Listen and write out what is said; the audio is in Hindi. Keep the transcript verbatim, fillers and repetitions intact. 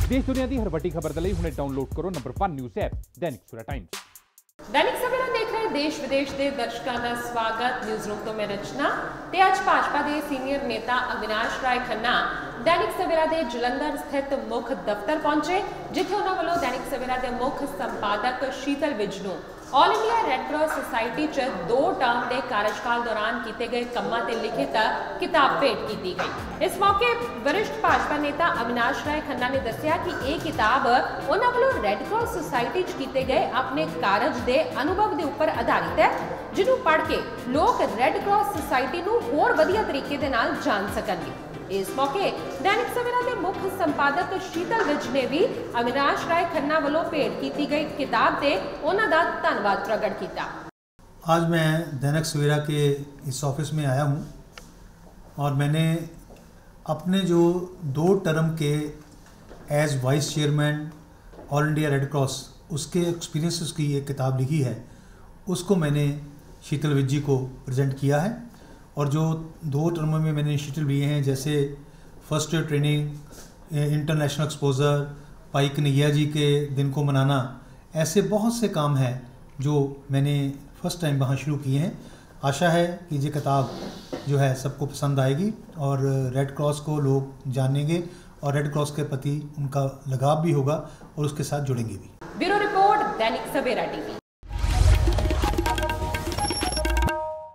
देश दुनिया की हर वड्डी खबर ਦੇ ਲਈ ਹੁਣੇ ਡਾਊਨਲੋਡ ਕਰੋ number one news app Dainik Savera Times. Dainik Savera देख रहे देश विदेश के दर्शकों का स्वागत। न्यूज़ रूम तो मैं रचना ते अज भाजपा के सीनियर नेता अविनाश राय खन्ना दैनिक सवेरा के जलंधर स्थित मुख दफ्तर पहुंचे, जिथे उन्होंने वालों दैनिक सवेरा के मुख संपादक शीतल विज नूं all India red cross society च दो टर्म के कार्यकाल दौरान किए गए कामों से लिखित किताब भेंट की गई। इस मौके वरिष्ठ भाजपा नेता अविनाश राय खन्ना ने दस्सिया कि यह किताब उन्होंने वालों रैड क्रॉस सोसाइटी च किए गए अपने कारज के अनुभव के उपर आधारित है, जिन्हों पढ़ के लोग रैड क्रॉस सोसाइटी नूं होर वधिया तरीके दे नाल जान सकणगे। इस मौके दैनिक सवेरा के मुख्य संपादक शीतल विज ने भी अविनाश राय खन्ना वालों भेंट की गई किताब से उन्हों का धन्यवाद प्रकट किया। आज मैं दैनिक सवेरा के इस ऑफिस में आया हूं और मैंने अपने जो दो टर्म के as vice chairman all India red cross उसके एक्सपीरियंसेस की एक किताब लिखी है, उसको मैंने शीतल विज जी को प्रेजेंट किया है। और जो दो टर्मों में मैंने इनिशिएटिव लिए हैं, जैसे first year training, international exposure, भाई कन्हैया जी के दिन को मनाना, ऐसे बहुत से काम हैं जो मैंने फर्स्ट टाइम वहाँ शुरू किए हैं। आशा है कि ये किताब जो है सबको पसंद आएगी और रेड क्रॉस को लोग जानेंगे और रेड क्रॉस के प्रति उनका लगाव भी होगा और उसके साथ जुड़ेंगे भी। Bureau report Dainik Savera TV.